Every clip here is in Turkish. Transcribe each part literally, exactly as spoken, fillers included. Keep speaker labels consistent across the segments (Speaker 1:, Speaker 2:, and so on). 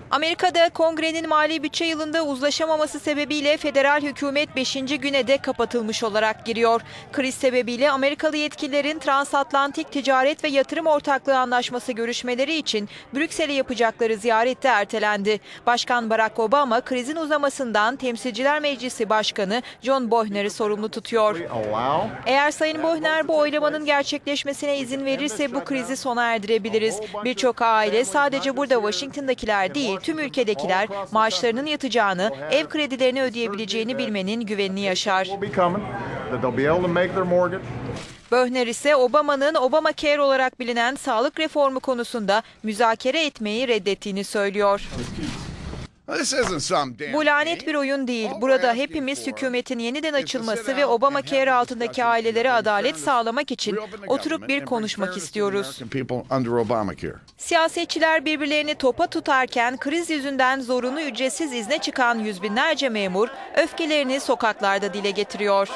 Speaker 1: Amerika'da Kongre'nin mali bütçe yılında uzlaşamaması sebebiyle federal hükümet beşinci güne de kapatılmış olarak giriyor. Kriz sebebiyle Amerikalı yetkililerin Transatlantik Ticaret ve Yatırım Ortaklığı Anlaşması görüşmeleri için Brüksel'e yapacakları ziyaret de ertelendi. Başkan Barack Obama krizin uzamasından Temsilciler Meclisi Başkanı John Boehner'i sorumlu tutuyor. Eğer Sayın Boehner bu oylamanın gerçekleşmesine izin verirse bu krizi sona erdirebiliriz. Birçok aile, sadece burada Washington'dakiler değil, tüm ülkedekiler maaşlarının yatacağını, ev kredilerini ödeyebileceğini bilmenin güvenini yaşar. Boehner ise Obama'nın Obamacare olarak bilinen sağlık reformu konusunda müzakere etmeyi reddettiğini söylüyor. Bu lanet bir oyun değil. Burada hepimiz hükümetin yeniden açılması ve Obamacare altındaki ailelere adalet sağlamak için oturup bir konuşmak istiyoruz. Siyasetçiler birbirlerini topa tutarken kriz yüzünden zorunlu ücretsiz izne çıkan yüz binlerce memur öfkelerini sokaklarda dile getiriyor.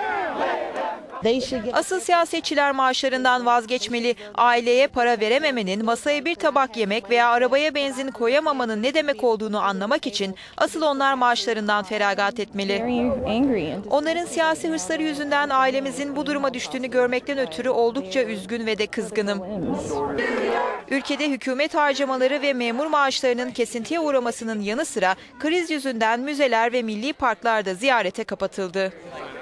Speaker 1: Asıl siyasetçiler maaşlarından vazgeçmeli. Aileye para verememenin, masaya bir tabak yemek veya arabaya benzin koyamamanın ne demek olduğunu anlamak için asıl onlar maaşlarından feragat etmeli. Onların siyasi hırsları yüzünden ailemizin bu duruma düştüğünü görmekten ötürü oldukça üzgün ve de kızgınım. Ülkede hükümet harcamaları ve memur maaşlarının kesintiye uğramasının yanı sıra kriz yüzünden müzeler ve milli parklar da ziyarete kapatıldı.